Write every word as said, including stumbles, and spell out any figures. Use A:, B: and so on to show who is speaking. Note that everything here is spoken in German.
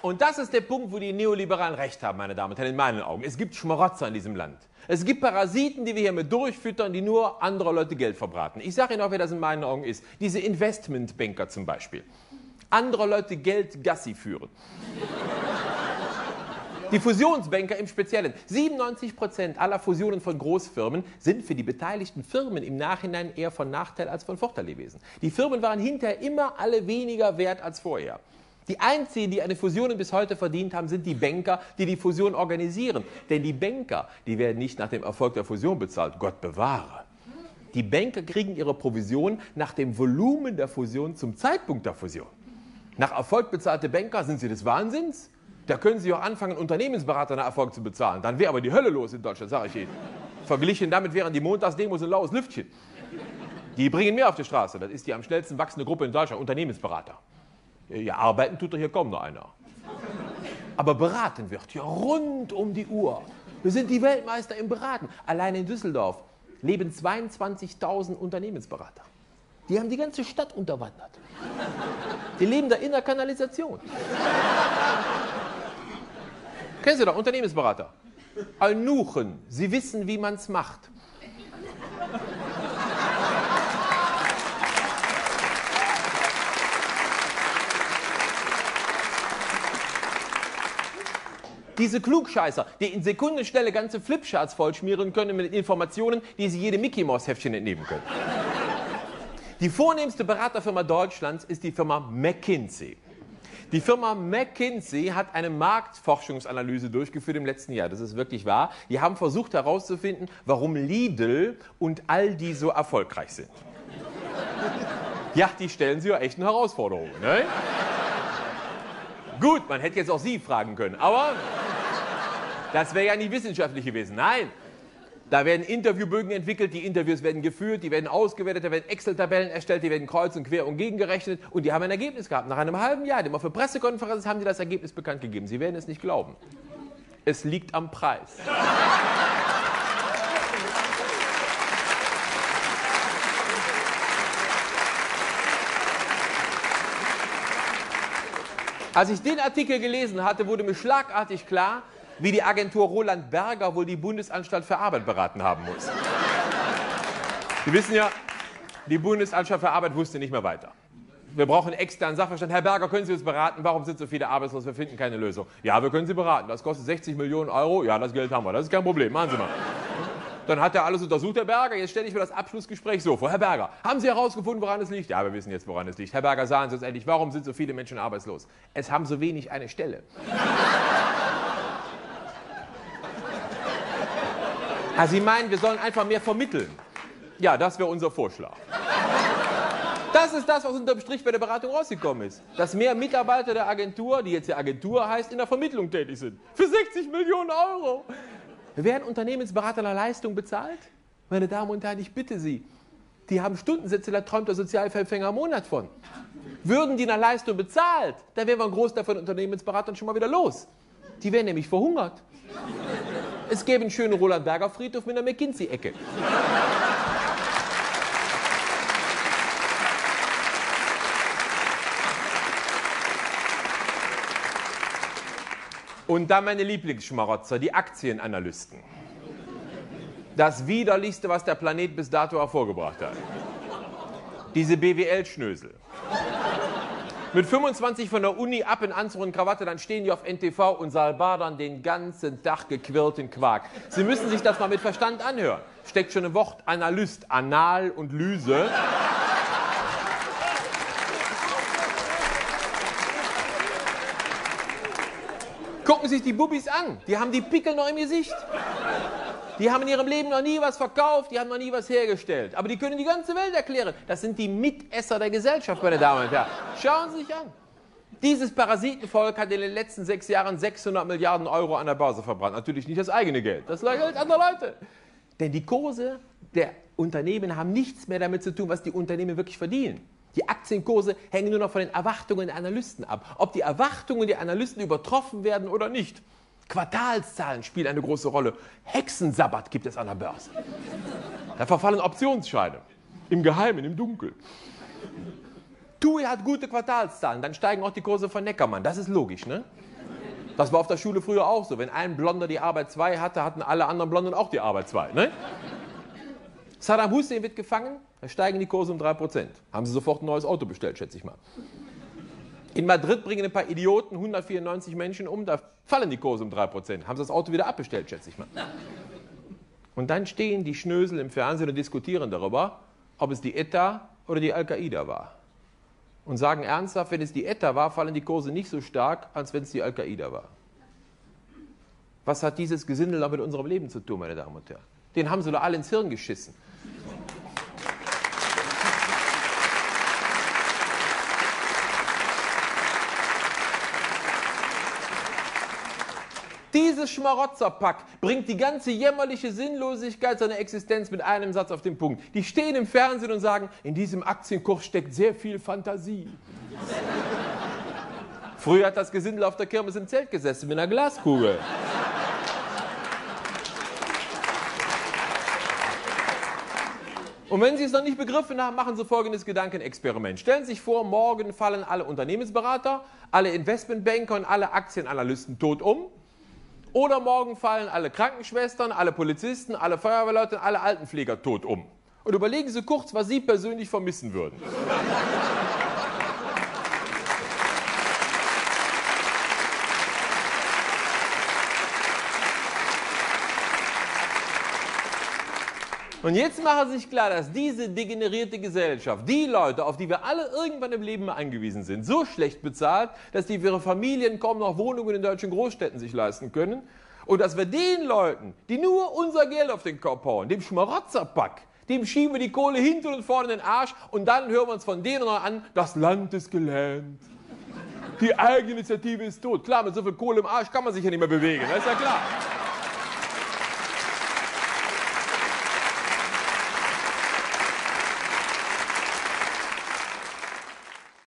A: Und das ist der Punkt, wo die Neoliberalen recht haben, meine Damen und Herren, in meinen Augen. Es gibt Schmarotzer in diesem Land. Es gibt Parasiten, die wir hier mit durchfüttern, die nur andere Leute Geld verbraten. Ich sage Ihnen auch, wer das in meinen Augen ist. Diese Investmentbanker zum Beispiel. Andere Leute Geld Gassi führen. Die Fusionsbanker im Speziellen. siebenundneunzig Prozent aller Fusionen von Großfirmen sind für die beteiligten Firmen im Nachhinein eher von Nachteil als von Vorteil gewesen. Die Firmen waren hinterher immer alle weniger wert als vorher. Die einzigen, die eine Fusion bis heute verdient haben, sind die Banker, die die Fusion organisieren. Denn die Banker, die werden nicht nach dem Erfolg der Fusion bezahlt. Gott bewahre. Die Banker kriegen ihre Provision nach dem Volumen der Fusion zum Zeitpunkt der Fusion. Nach Erfolg bezahlte Banker, sind sie des Wahnsinns? Da können Sie auch anfangen, Unternehmensberater nach Erfolg zu bezahlen. Dann wäre aber die Hölle los in Deutschland, sage ich Ihnen. Verglichen damit wären die Montagsdemos ein laues Lüftchen. Die bringen mehr auf die Straße. Das ist die am schnellsten wachsende Gruppe in Deutschland, Unternehmensberater. Ja, arbeiten tut doch hier kaum noch einer. Aber beraten wird hier rund um die Uhr. Wir sind die Weltmeister im Beraten. Allein in Düsseldorf leben zweiundzwanzigtausend Unternehmensberater. Die haben die ganze Stadt unterwandert. Die leben da in der Kanalisation. Kennen Sie doch, Unternehmensberater. Alnuchen, Sie wissen, wie man es macht. Diese Klugscheißer, die in Sekundenschnelle ganze Flipcharts vollschmieren können mit Informationen, die sie jedem Mickey-Maus-Heftchen entnehmen können. Die vornehmste Beraterfirma Deutschlands ist die Firma McKinsey. Die Firma McKinsey hat eine Marktforschungsanalyse durchgeführt im letzten Jahr. Das ist wirklich wahr. Die haben versucht herauszufinden, warum Lidl und Aldi so erfolgreich sind. Ja, die stellen sie ja echt eine Herausforderung, ne? Gut, man hätte jetzt auch Sie fragen können, aber das wäre ja nicht wissenschaftlich gewesen. Nein, da werden Interviewbögen entwickelt, die Interviews werden geführt, die werden ausgewertet, da werden Excel-Tabellen erstellt, die werden kreuz und quer und gegengerechnet und die haben ein Ergebnis gehabt. Nach einem halben Jahr, immer für Pressekonferenzen, haben die das Ergebnis bekannt gegeben. Sie werden es nicht glauben. Es liegt am Preis. Als ich den Artikel gelesen hatte, wurde mir schlagartig klar, wie die Agentur Roland Berger wohl die Bundesanstalt für Arbeit beraten haben muss. Sie wissen ja, die Bundesanstalt für Arbeit wusste nicht mehr weiter. Wir brauchen externen Sachverstand. Herr Berger, können Sie uns beraten? Warum sind so viele arbeitslos? Wir finden keine Lösung. Ja, wir können Sie beraten. Das kostet sechzig Millionen Euro. Ja, das Geld haben wir. Das ist kein Problem. Machen Sie mal. Dann hat er alles untersucht, Herr Berger. Jetzt stelle ich mir das Abschlussgespräch so vor. Herr Berger, haben Sie herausgefunden, woran es liegt? Ja, wir wissen jetzt, woran es liegt. Herr Berger, sagen Sie uns endlich, warum sind so viele Menschen arbeitslos? Es haben so wenig eine Stelle. Also Sie meinen, wir sollen einfach mehr vermitteln? Ja, das wäre unser Vorschlag. Das ist das, was unterm Strich bei der Beratung rausgekommen ist. Dass mehr Mitarbeiter der Agentur, die jetzt ja Agentur heißt, in der Vermittlung tätig sind. Für sechzig Millionen Euro. Werden Unternehmensberater nach Leistung bezahlt? Meine Damen und Herren, ich bitte Sie, die haben Stundensätze, da träumt der Sozialhilfeempfänger im Monat von. Würden die nach Leistung bezahlt, dann wären wir einen Großteil von Unternehmensberatern schon mal wieder los. Die wären nämlich verhungert. Es gäbe einen schönen Roland Berger Friedhof mit einer McKinsey-Ecke. Und dann meine Lieblingsschmarotzer, die Aktienanalysten. Das Widerlichste, was der Planet bis dato hervorgebracht hat. Diese B W L-Schnösel. Mit fünfundzwanzig von der Uni ab in Anzug und Krawatte, dann stehen die auf N T V und salbadern den ganzen Tag gequirlten Quark. Sie müssen sich das mal mit Verstand anhören. Steckt schon ein Wort Analyst, Anal und Lyse. Gucken Sie sich die Bubis an. Die haben die Pickel noch im Gesicht. Die haben in ihrem Leben noch nie was verkauft, die haben noch nie was hergestellt. Aber die können die ganze Welt erklären. Das sind die Mitesser der Gesellschaft, meine Damen und Herren. Schauen Sie sich an. Dieses Parasitenvolk hat in den letzten sechs Jahren sechshundert Milliarden Euro an der Börse verbrannt. Natürlich nicht das eigene Geld, das Geld anderer Leute. Denn die Kurse der Unternehmen haben nichts mehr damit zu tun, was die Unternehmen wirklich verdienen. Die Aktienkurse hängen nur noch von den Erwartungen der Analysten ab. Ob die Erwartungen der Analysten übertroffen werden oder nicht. Quartalszahlen spielen eine große Rolle. Hexensabbat gibt es an der Börse. Da verfallen Optionsscheine. Im Geheimen, im Dunkeln. T U I hat gute Quartalszahlen, dann steigen auch die Kurse von Neckermann. Das ist logisch, ne? Das war auf der Schule früher auch so. Wenn ein Blonder die Arbeit zwei hatte, hatten alle anderen Blonden auch die Arbeit zwei. Ne? Saddam Hussein wird gefangen, da steigen die Kurse um drei Prozent. Haben sie sofort ein neues Auto bestellt, schätze ich mal. In Madrid bringen ein paar Idioten hundertvierundneunzig Menschen um, da fallen die Kurse um drei Prozent. Haben sie das Auto wieder abbestellt, schätze ich mal. Und dann stehen die Schnösel im Fernsehen und diskutieren darüber, ob es die ETA oder die Al-Qaida war. Und sagen ernsthaft, wenn es die ETA war, fallen die Kurse nicht so stark, als wenn es die Al-Qaida war. Was hat dieses Gesindel da mit unserem Leben zu tun, meine Damen und Herren? Den haben sie doch alle ins Hirn geschissen. Dieses Schmarotzerpack bringt die ganze jämmerliche Sinnlosigkeit seiner Existenz mit einem Satz auf den Punkt. Die stehen im Fernsehen und sagen, in diesem Aktienkurs steckt sehr viel Fantasie. Früher hat das Gesindel auf der Kirmes im Zelt gesessen mit einer Glaskugel. Und wenn Sie es noch nicht begriffen haben, machen Sie folgendes Gedankenexperiment. Stellen Sie sich vor, morgen fallen alle Unternehmensberater, alle Investmentbanker und alle Aktienanalysten tot um. Oder morgen fallen alle Krankenschwestern, alle Polizisten, alle Feuerwehrleute und alle Altenpfleger tot um. Und überlegen Sie kurz, was Sie persönlich vermissen würden. Und jetzt machen Sie sich klar, dass diese degenerierte Gesellschaft, die Leute, auf die wir alle irgendwann im Leben mal angewiesen sind, so schlecht bezahlt, dass die für ihre Familien kaum noch Wohnungen in deutschen Großstädten sich leisten können. Und dass wir den Leuten, die nur unser Geld auf den Kopf hauen, dem Schmarotzerpack, dem schieben wir die Kohle hinten und vorne in den Arsch und dann hören wir uns von denen noch an, das Land ist gelähmt. Die Eigeninitiative ist tot. Klar, mit so viel Kohle im Arsch kann man sich ja nicht mehr bewegen, das ist ja klar.